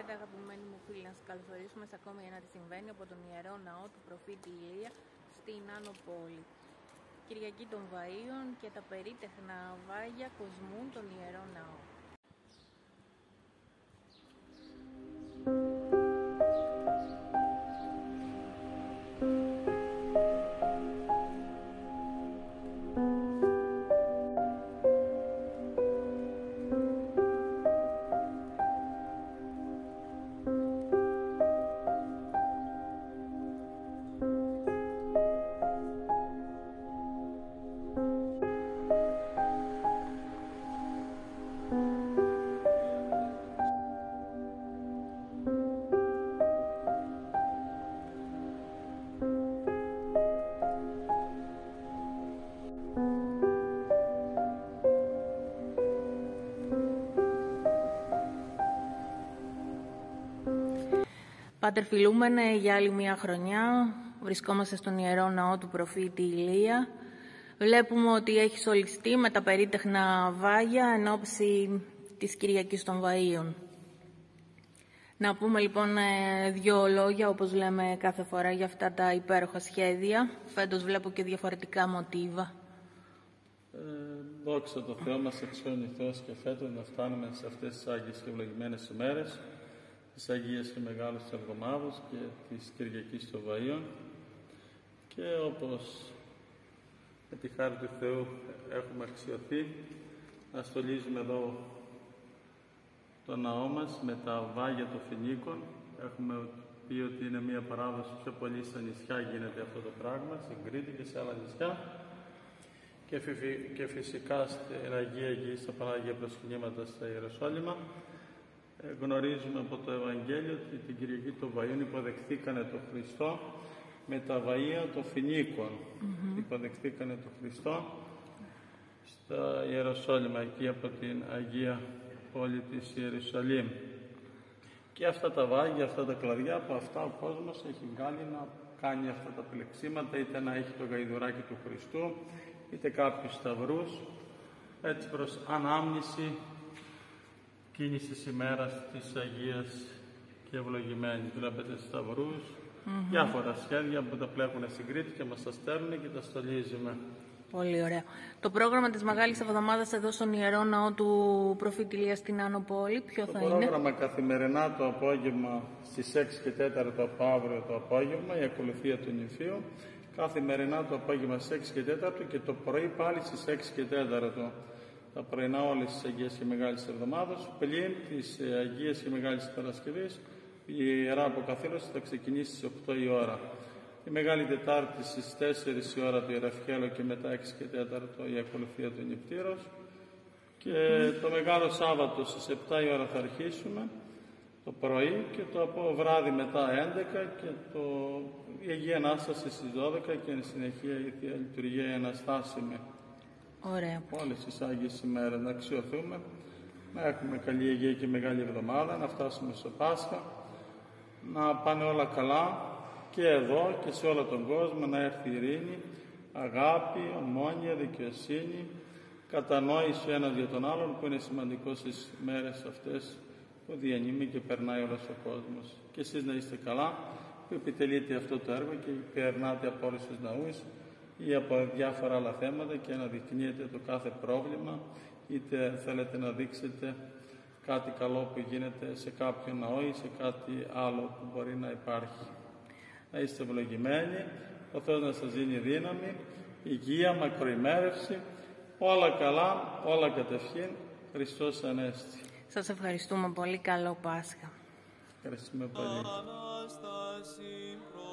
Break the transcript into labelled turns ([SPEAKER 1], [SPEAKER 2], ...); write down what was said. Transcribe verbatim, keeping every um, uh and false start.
[SPEAKER 1] Χαίρετε αγαπημένοι μου φίλοι, να σας καλωσορίσουμε σε ακόμη ένα τι συμβαίνει από τον Ιερό Ναό του Προφήτη Ηλία στην Άνω Πόλη. Κυριακή των Βαΐων και τα περίτεχνα βάγια κοσμούν τον Ιερό Ναό. Πάτερ φιλούμενε, για άλλη μια χρονιά βρισκόμαστε στον Ιερό Ναό του Προφήτη Ηλία. Βλέπουμε ότι έχει σωλιστεί με τα περίτεχνα βάγια εν ώψη της Κυριακής των Βαΐων. Να πούμε λοιπόν δύο λόγια, όπως λέμε κάθε φορά, για αυτά τα υπέροχα σχέδια. Φέτος βλέπω και διαφορετικά μοτίβα.
[SPEAKER 2] Ε, δόξα τω Θεώ, μας εξώνει Θεός και φέτος να φτάνουμε σε αυτές τις Άγιες και ευλογημένες ημέρες, τις Αγίες και Μεγάλες Εβδομάδες και της Κυριακής των Βαΐων, και όπως με τη χάρη του Θεού έχουμε αξιωθεί να στολίζουμε εδώ το ναό μας με τα βάγια των Φοινίκων. Έχουμε πει ότι είναι μια παράδοση, πιο πολύ στα νησιά γίνεται αυτό το πράγμα, στην Κρήτη και σε άλλα νησιά, και, φυ, και φυσικά στην Αγία Γη, στα Πανάγια Προσκυνήματα στα Ιεροσόλυμα. Γνωρίζουμε από το Ευαγγέλιο ότι την Κυριακή των Βαΐων υποδεχθήκανε τον Χριστό με τα βαΐα των Φοινίκων. Mm-hmm. Υποδεχθήκανε τον Χριστό στα Ιεροσόλυμα, εκεί από την Αγία πόλη της Ιερουσαλήμ. Και αυτά τα βάγια, αυτά τα κλαδιά, από αυτά ο κόσμος έχει βγάλει να κάνει αυτά τα πλεξίματα, είτε να έχει το γαϊδουράκι του Χριστού, είτε κάποιους σταυρούς, έτσι προς ανάμνηση εκείνης της ημέρας της Αγίας και ευλογημένης. Βλέπετε σταυρούς, mm-hmm. διάφορα σχέδια που τα πλέκουν στην Κρήτη και μας τα στέλνουν και τα στολίζουμε.
[SPEAKER 1] Πολύ ωραία. Το πρόγραμμα της Μεγάλης Εβδομάδας εδώ στον Ιερό Ναό του Προφήτη Ηλία στην Άνω Πόλη, ποιο
[SPEAKER 2] το
[SPEAKER 1] θα είναι?
[SPEAKER 2] Το πρόγραμμα καθημερινά το απόγευμα στις έξι και τέσσερα από αύριο το απόγευμα, η ακολουθία του νηφίου. Καθημερινά το απόγευμα στις έξι και τέσσερα και το πρωί πάλι στις έξι και τέσσερα. Τα πρωινά όλες τις Αγίες και Μεγάλες Εβδομάδες, πλην τις Αγίες και Μεγάλης Παρασκευής, η Ιερά Αποκαθήλωση θα ξεκινήσει στις οκτώ η ώρα. Η Μεγάλη Τετάρτη στις τέσσερις η ώρα το Ιεραφιέλο και μετά έξι και τέσσερα η ακολουθία του νηπτήρος. Και το Μεγάλο Σάββατο στις επτά η ώρα θα αρχίσουμε το πρωί, και το από βράδυ μετά έντεκα, και το, η Αγία Ανάσταση στις δώδεκα, και εν συνεχεία η Θεία Λειτουργία η Αναστάσιμη.
[SPEAKER 1] Ωραία.
[SPEAKER 2] Όλες τις Άγιες ημέρες να αξιωθούμε, να έχουμε καλή Αγία και Μεγάλη Εβδομάδα, να φτάσουμε στο Πάσχα, να πάνε όλα καλά και εδώ και σε όλο τον κόσμο, να έρθει ειρήνη, αγάπη, ομόνοια, δικαιοσύνη, κατανόηση ο ένας για τον άλλον, που είναι σημαντικό στις μέρες αυτές που διανύμει και περνάει όλος ο κόσμος. Και εσείς να είστε καλά που επιτελείτε αυτό το έργο και περνάτε από όλους τους ναούς ή από διάφορα άλλα θέματα και αναδεικνύετε το κάθε πρόβλημα, είτε θέλετε να δείξετε κάτι καλό που γίνεται σε κάποιο ναό ή σε κάτι άλλο που μπορεί να υπάρχει. Να είστε ευλογημένοι, ο Θεός να σας δίνει δύναμη, υγεία, μακροημέρευση, όλα καλά, όλα κατευχήν, Χριστός Ανέστη.
[SPEAKER 1] Σας ευχαριστούμε πολύ, καλό Πάσχα.
[SPEAKER 2] Ευχαριστούμε πολύ.